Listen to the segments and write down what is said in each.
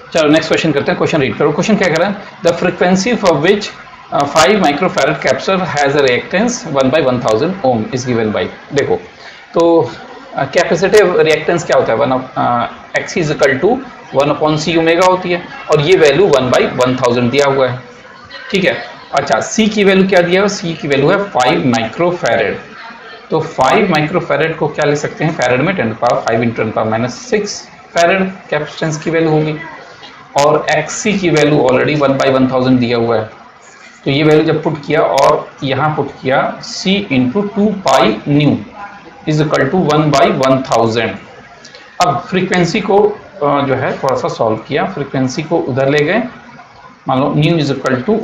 चलो next question करते हैं, क्वेश्चन रीड करो। क्वेश्चन क्या कह रहा है, the frequency for which 5 microfarad capacitor has a reactance 1/1000 ohm is given by. देखो तो कैपेसिटिव रिएक्टेंस क्या होता है, 1 X is equal to 1/c omega होती है, और ये वैल्यू 1/1000 दिया हुआ है, ठीक है। अच्छा सी की वैल्यू क्या दिया है, सी की वैल्यू है 5 माइक्रोफैरड। तो 5 माइक्रोफैरड को क्या ले सकते हैं, फैरड में 10 पावर 5 × 10⁻⁶ फैरड कैपेसिटेंस की वैल्यू होगी, और एक्सी की वैल्यू ऑलरेडी 1/1000 दिया हुआ है। तो ये वैल्यू जब पुट किया और यहाँ पुट किया c × 2 pi nu is equal to 1/1000। अब फ्रीक्वेंसी को जो है थोड़ा सा सॉल्व किया, फ्रीक्वेंसी को उधर ले गए, मान लो nu is equal to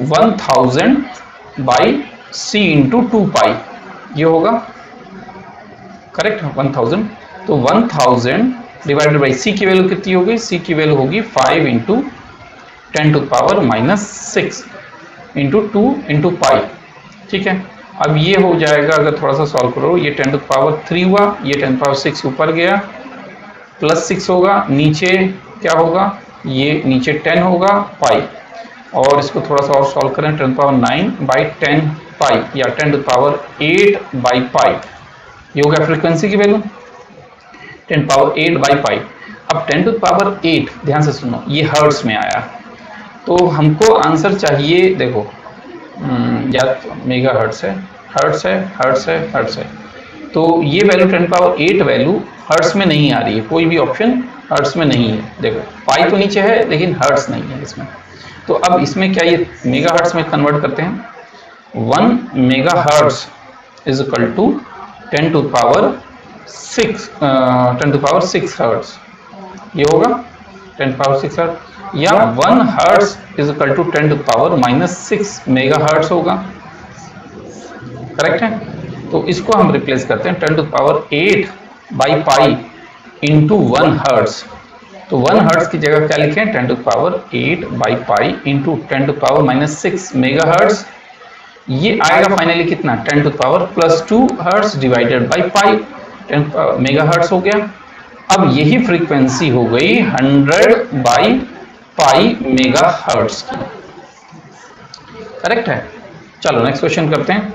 1000/c × 2 pi, ये होगा करेक्ट 1000। तो 1000 डिवाइडेड बाई सी की वैल्यू कितनी होगी, सी की वैल्यू होगी 5 × 10⁻⁶ × 2 × पाई, ठीक है। अब ये हो जाएगा, अगर थोड़ा सा सॉल्व करो, ये 10⁻³ हुआ, ये 10⁻6 ऊपर गया, +6 होगा, नीचे क्या होगा, ये नीचे 10 होगा पाई, और इसको थोड़ा सा और सॉल्व करें, 10⁻9/10 पाई या 10⁸ ये हो गया फ्रीक्वेंसी की वैल्यू 10⁸ अब 10⁸, ध्यान से सुनो, ये हर्ट्स में आया, तो हमको आंसर चाहिए, देखो या मेगा हर्ट्स है, हर्ट्स है, हर्ट्स है, हर्ट्स है, तो ये वैल्यू 10⁸ वैल्यू हर्ट्स में नहीं आ रही है, कोई भी ऑप्शन हर्ट्स में नहीं है। देखो पाई तो नीचे है लेकिन हर्ट्स नहीं है इसमें, तो अब इसमें क्या ये मेगा हर्ट्स में कन्वर्ट करते हैं, 1 mega hertz is equal to 10⁶ hertz, ये होगा 10⁶ हर्ट्स, या 1 hertz is equal to 10⁻⁻⁶ mega hertz होगा, करेक्ट है। तो इसको हम रिप्लेस करते हैं 10⁸/पाई इंटू 1 हर्ट्स, तो 1 हर्ट्स की जगह क्या लिखें, 10⁸/पाई इंटू 10⁻⁻⁶ मेगा हर्ट्स, ये आएगा फाइनली कितना 10⁻+2 hertz divided by pi, 10 mega hertz हो गया। अब यही फ्रीक्वेंसी हो गई 100/पाई मेगा हर्ट्स की, करेक्ट है। चलो नेक्स्ट क्वेश्चन करते हैं,